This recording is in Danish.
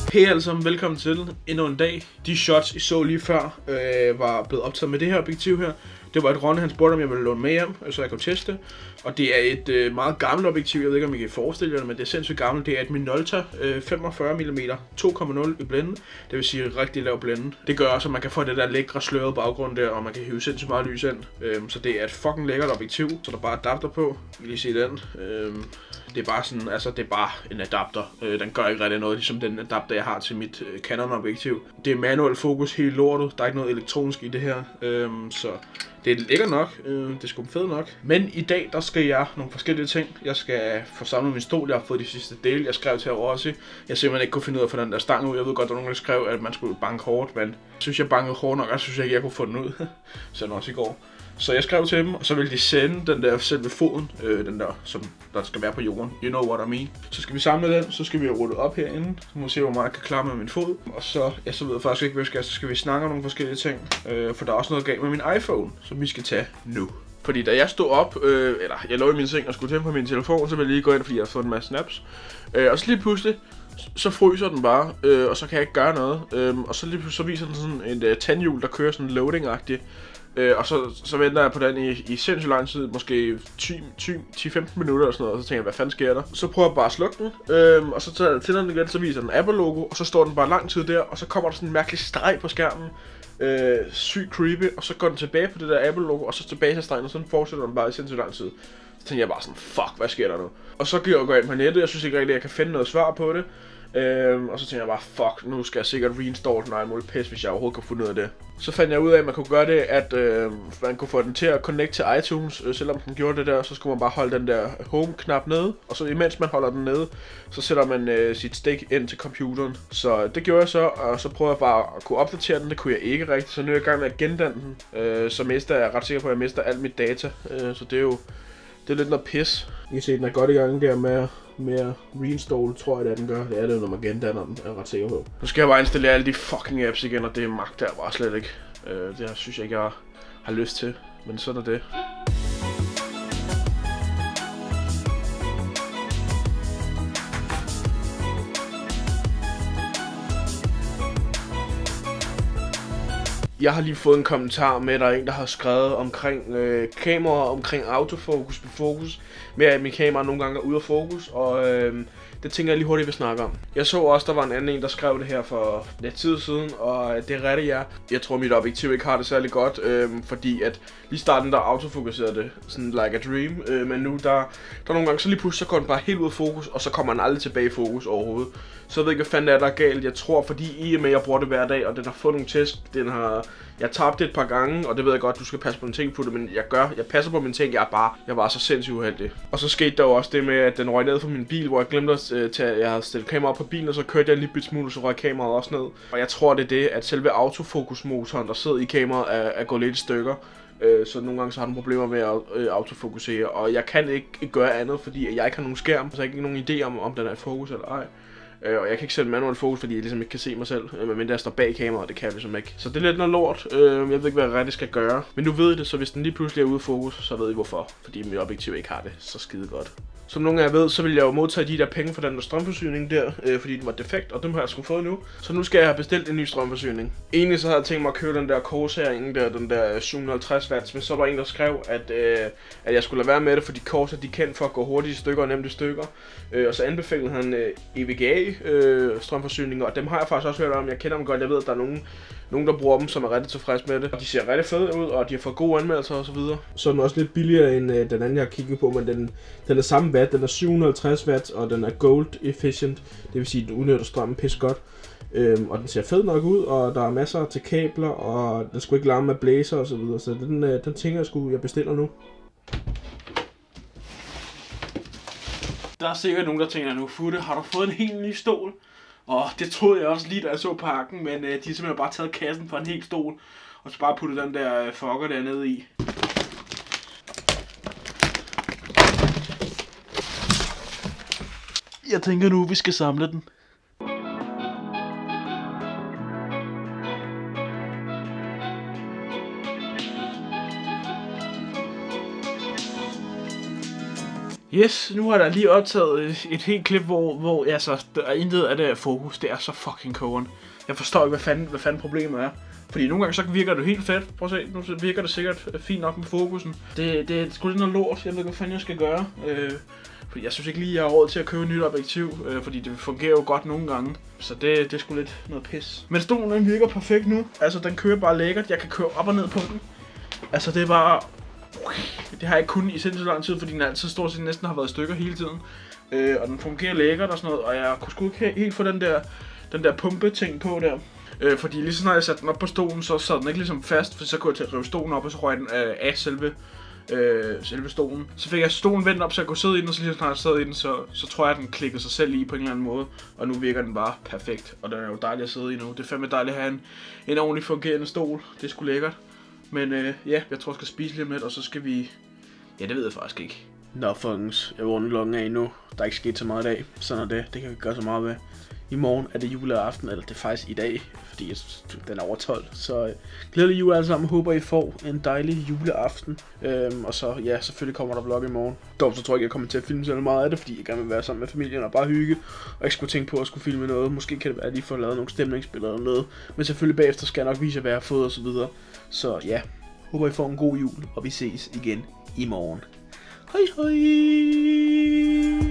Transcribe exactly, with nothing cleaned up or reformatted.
Hej alle sammen, velkommen til endnu en dag. De shots I så lige før øh, var blevet optaget med det her objektiv her. Det var et Ronne, han spurgte om jeg ville låne med hjem, så jeg kunne teste. Og det er et øh, meget gammelt objektiv, jeg ved ikke om I kan forestille jer det, men det er sindssygt gammelt. Det er et Minolta øh, femogfyrre millimeter to komma nul i blænden, det vil sige rigtig lav blænde. Det gør også, at man kan få det der lækre slørede baggrund der, og man kan hive sindssygt meget lys ind. Øh, så det er et fucking lækkert objektiv, så der bare er adapter på. I kan lige se den. Øh, det er bare sådan, altså det er bare en adapter. Øh, den gør ikke rigtig noget, ligesom den adapter jeg har til mit øh, Canon objektiv. Det er manuel fokus helt lortet, der er ikke noget elektronisk i det her, øh, så det er lækkert nok, øh, det er sgu fedt nok. Men i dag, der skal jeg nogle forskellige ting. Jeg skal få samlet min stol, jeg har fået de sidste dele. Jeg skrev til Rossi. Jeg simpelthen ikke kunne finde ud af at få den der stang ud. Jeg ved godt, der var nogen, der skrev, at man skulle banke hårdt, men jeg synes, jeg bankede hårdt nok, og så synes jeg ikke, jeg kunne få den ud. Så den også i går. Så jeg skrev til dem, og så vil de sende den der selv ved foden, øh, den der, som der skal være på jorden. You know what I mean. Så skal vi samle den, så skal vi have ruttet op herinde. Så må vi se, hvor meget jeg kan klare med min fod. Og så, ja, så ved jeg faktisk ikke, hvad jeg skal. Så skal vi snakke om nogle forskellige ting. Øh, for der er også noget galt med min iPhone, som vi skal tage nu. Fordi da jeg stod op, øh, eller jeg lå i min seng og skulle tænde på min telefon, så ville jeg lige gå ind, fordi jeg har fået en masse snaps. Øh, og så lige pludselig, så fryser den bare, øh, og så kan jeg ikke gøre noget. Øh, og så lige pludselig så viser den sådan et uh, tandhjul, der kører sådan loading-agtigt. Øh, og så, så venter jeg på den i, i sindssygt lang tid, måske ti til femten minutter eller sådan noget, og så tænker jeg, hvad fanden sker der? Så prøver jeg bare at slukke den, øh, og så tager jeg tænder den igen, så viser den Apple-logo, og så står den bare lang tid der, og så kommer der sådan en mærkelig streg på skærmen. Øh, sygt creepy, og så går den tilbage på det der Apple-logo, og så tilbage til stregen, og så fortsætter den bare i sindssygt lang tid. Så tænker jeg bare sådan, fuck, hvad sker der nu? Og så går jeg ind på nettet, jeg synes ikke rigtig, at jeg kan finde noget svar på det. Øhm, og så tænker jeg bare, fuck, nu skal jeg sikkert reinstall den og alt muligt pis, hvis jeg overhovedet kan finde ud af det. Så fandt jeg ud af, at man kunne gøre det, at øh, man kunne få den til at connect til iTunes, øh, selvom den gjorde det der, så skulle man bare holde den der home-knap nede. Og så imens man holder den nede, så sætter man øh, sit stik ind til computeren. Så det gjorde jeg så, og så prøvede jeg bare at kunne opdatere den, det kunne jeg ikke rigtigt. Så nu er jeg i gang med at gendanne den, øh, så mister jeg, jeg er ret sikker på, at jeg mister alt mit data. Øh, så det er jo det er lidt noget pis. I kan se, den er godt i gang der med med at reinstall, tror jeg, at den gør. Det er det, når man gendanner den, er jeg ret sikker på. Nu skal jeg bare installere alle de fucking apps igen, og det magter jeg bare slet ikke. Øh, det synes jeg ikke, jeg har lyst til, men sådan er det. Jeg har lige fået en kommentar med, at der er en, der har skrevet omkring øh, kameraer, omkring autofokus på fokus, med at min kamera nogle gange er ude af fokus, og øh, det tænker jeg lige hurtigt, vi snakker om. Jeg så også, der var en anden en, der skrev det her for lidt tid siden, og det er rigtigt, ja. Jeg tror, mit objektiv ikke har det særlig godt, øh, fordi at lige starten, der autofokuserede det, sådan like a dream, øh, men nu, der, der er nogle gange, så lige pludselig, så går den bare helt ud af fokus, og så kommer den aldrig tilbage i fokus overhovedet. Så jeg ved ikke, hvad fanden er der er galt. Jeg tror, fordi i og med, at jeg bruger det hver dag, og den har fået nogle tæsk, den har... Jeg tabte det et par gange, og det ved jeg godt, du skal passe på dine ting på det, men jeg gør, jeg passer på mine ting, jeg er bare, jeg var så sindssygt uheldig. Og så skete der jo også det med, at den røg ned fra min bil, hvor jeg glemte at øh, tage, jeg havde stillet kameraet op på bilen, og så kørte jeg en lille smule, så røg kameraet også ned. Og jeg tror, det er det, at selve autofokusmotoren, der sidder i kameraet, er, er gået lidt i stykker. Øh, så nogle gange så har den problemer med at øh, autofokusere, og jeg kan ikke gøre andet, fordi jeg ikke har nogen skærm, så jeg har ikke nogen idé om, om den er i fokus eller ej. Øh, og jeg kan ikke sætte manuel fokus, fordi jeg ligesom ikke kan se mig selv, øh, medmindre jeg står bag kameraet, det kan jeg ligesom ikke. Så det er lidt noget lort, øh, jeg ved ikke, hvad jeg rigtig skal gøre. Men nu ved I det, så hvis den lige pludselig er ude af fokus, så ved I hvorfor. Fordi mit objektiv ikke har det så skide godt. Som nogle af jer ved, så vil jeg jo modtage de der penge for den der strømforsyning der, øh, fordi den var defekt, og dem har jeg sgu fået nu. Så nu skal jeg have bestilt en ny strømforsyning. Egentlig så havde jeg tænkt mig at købe den der Corsair, der, den der syv hundrede og halvtreds watts, men så var der en, der skrev, at, øh, at jeg skulle lade være med det, fordi Corsair de er kendt for at gå hurtigt i stykker og nemt i stykker. Øh, og så anbefalede han øh, E V G A øh, strømforsyninger, og dem har jeg faktisk også hørt om. Jeg kender dem godt, jeg ved, at der er nogen, nogen der bruger dem, som er rigtig tilfreds med det. Og de ser rigtig fede ud, og de har fået gode anmeldelser og så videre. Så er den også lidt billigere end øh, den anden, jeg har kigget på, men den, den er samme watt, den er syv hundrede og halvtreds watt, og den er gold efficient, det vil sige, at den udnytter strømmen pis godt. Øhm, og den ser fed nok ud, og der er masser til kabler, og den skulle ikke larme med blæser og så videre, så den, øh, den tænker jeg sgu, jeg bestiller nu. Der er sikkert nogen, der tænker nu, Futte, har du fået en helt ny stol? Og det troede jeg også lige, da jeg så pakken, men øh, de har simpelthen bare taget kassen for en hel stol, og så bare puttet den der øh, fucker dernede i. Jeg tænker nu, vi skal samle den. Yes, nu har der lige optaget et helt klip, hvor, hvor altså, der er intet af det fokus. Det er så fucking kogeren. Jeg forstår ikke, hvad fanden, hvad fanden problemet er. Fordi nogle gange så virker det helt fedt. Prøv at se, nu virker det sikkert fint nok med fokusen. Det, det er sgu lidt noget lort. Jeg ved ikke, hvad fanden jeg skal gøre. Øh, fordi jeg synes ikke lige, jeg har råd til at købe et nyt objektiv. Øh, fordi det fungerer jo godt nogle gange. Så det, det er sgu lidt noget pis. Men stolen den virker perfekt nu. Altså den kører bare lækkert. Jeg kan køre op og ned på den. Altså det er bare... Det har jeg ikke kun i sindssygt lang tid, fordi den altid stort set næsten har været i stykker hele tiden. Øh, og den fungerer lækkert og sådan noget. Og jeg kunne sgu ikke helt få den der, den der pumpe ting på der. Øh, fordi lige så snart jeg satte den op på stolen, så sad den ikke ligesom fast, for så kunne jeg til at rive stolen op, og så røg den øh, af selve, øh, selve stolen. Så fik jeg stolen vendt op, så jeg kunne sidde i den, og så lige så snart jeg sad i den, så, så tror jeg, at den klikkede sig selv i på en eller anden måde. Og nu virker den bare perfekt, og den er jo dejlig at sidde i nu. Det er fandme dejligt at have en, en ordentlig fungerende stol. Det er sgu lækkert. Men øh, ja, jeg tror jeg skal spise lige om lidt, og så skal vi... Ja, det ved jeg faktisk ikke. Nå, folkens, jeg vågnede klokken af nu. Der er ikke sket så meget i dag. Sådan er det. Det kan vi gøre så meget ved. I morgen er det juleaften, eller det er faktisk i dag, fordi den er over tolv. Så øh, glædelig jul alle sammen. Håber I får en dejlig juleaften. Øhm, og så ja, selvfølgelig kommer der vlog i morgen. Dog så tror jeg ikke, jeg kommer til at filme så meget af det, fordi jeg gerne vil være sammen med familien og bare hygge. Og ikke skulle tænke på at skulle filme noget. Måske kan det være, at de får lavet nogle stemningsbilleder eller noget. Men selvfølgelig bagefter skal jeg nok vise jer, hvad jeg har fået og så videre. Så ja, håber I får en god jul, og vi ses igen i morgen. Hej hej!